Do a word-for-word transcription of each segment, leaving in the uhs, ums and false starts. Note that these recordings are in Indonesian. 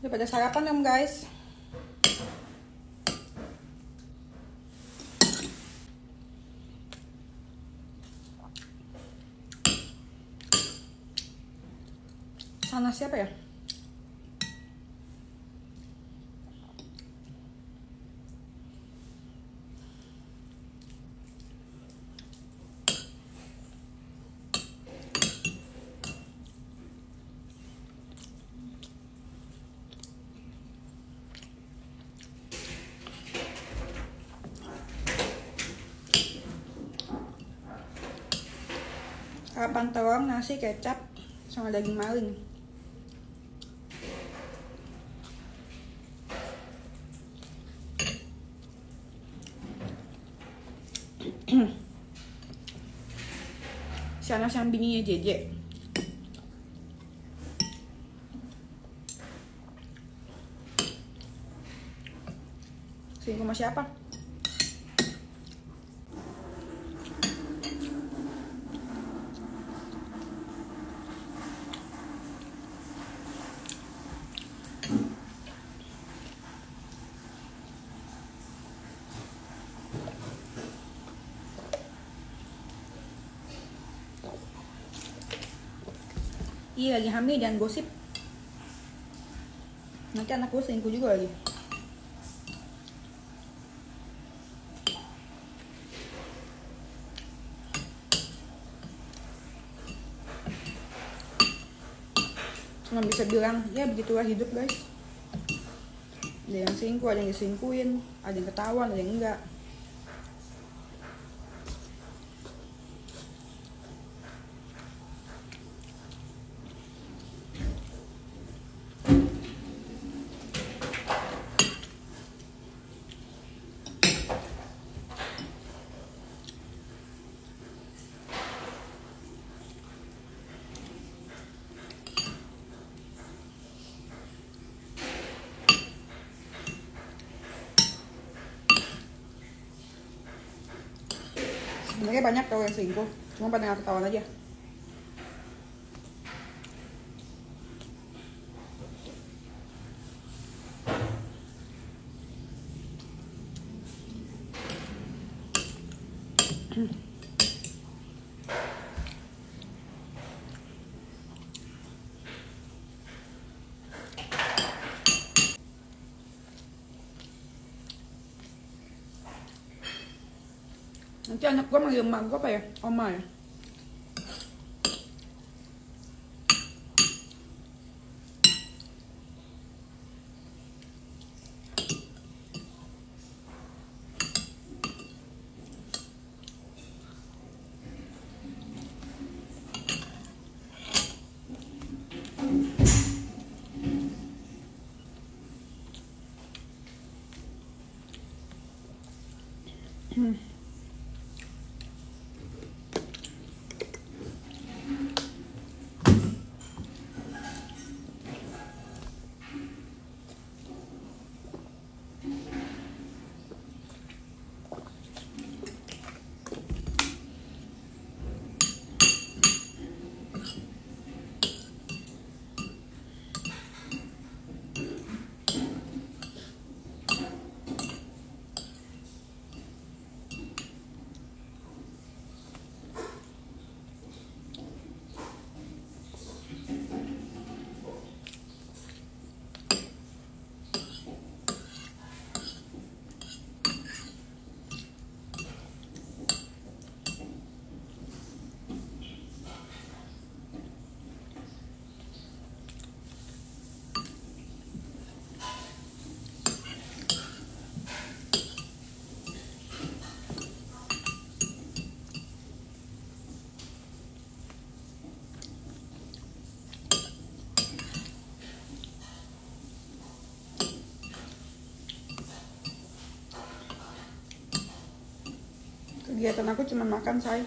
Udah pada sarapan dong guys. Sana siapa ya? Sarapan telur, nasi, kecap, sama daging maling. Sana yang bininya J J. Selingkuh sama siapa? Iya lagi hamil, jangan gosip. Nanti anak gue selingkuh juga lagi. Cuma bisa bilang, ya begitulah hidup guys. Ada yang selingkuh, ada yang diselingkuhin, ada yang ketahuan, ada yang enggak. Sebenarnya banyak tau yang selingkuh, cuma pada nggak ketahuan aja. Nanti anak gue manggil emak gue apa ya? Oma ya? Hmm. Kegiatan aku cuma makan, say.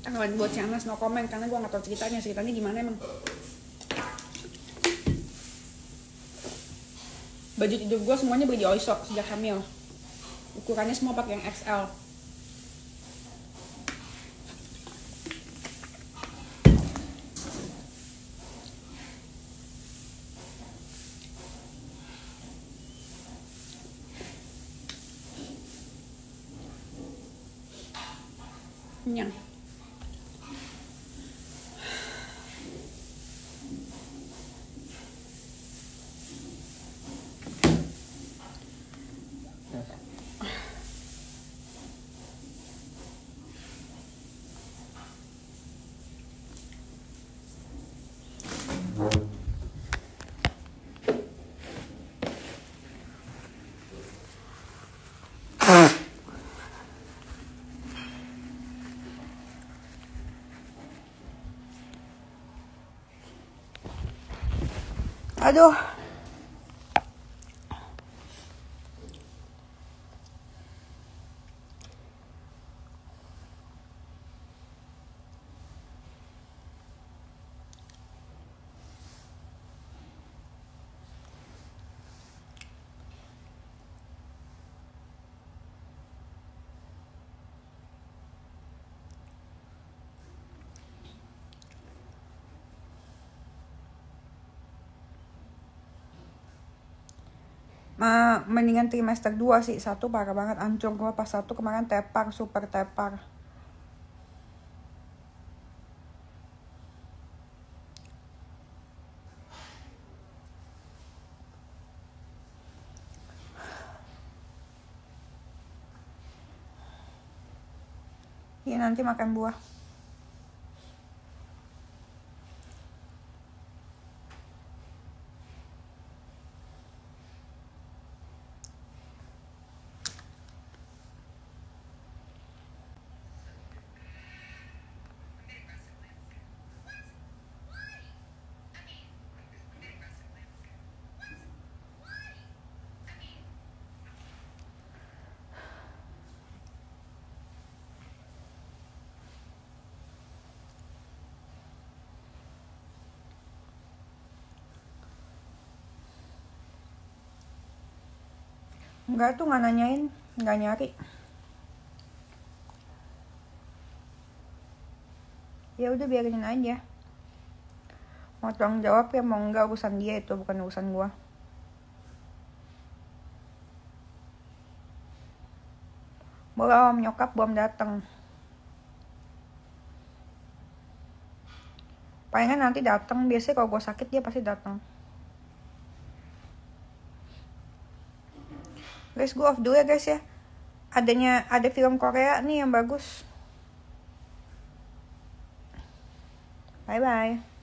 Kalau buat si Anas no comment karena gue nggak tahu ceritanya ceritanya gimana emang. Baju tidur gue semuanya beli di Oysho sejak hamil. Ukurannya semua pakai yang X L. Kenyang. Aduh. Ma, mendingan trimester dua sih. Satu parah banget, hancur gue pas satu kemarin tepar, super tepar. Iya nanti makan buah. Enggak tuh, nggak nanyain, nggak nyari. Ya udah biarin aja. Mau tanggung jawab ya mau enggak, urusan dia itu, bukan urusan gua. Belum, nyokap belum datang. Palingan nanti datang. Biasanya kalau gua sakit dia pasti datang. Guys, gue off dulu ya guys ya. Adanya ada film Korea nih yang bagus. Bye bye.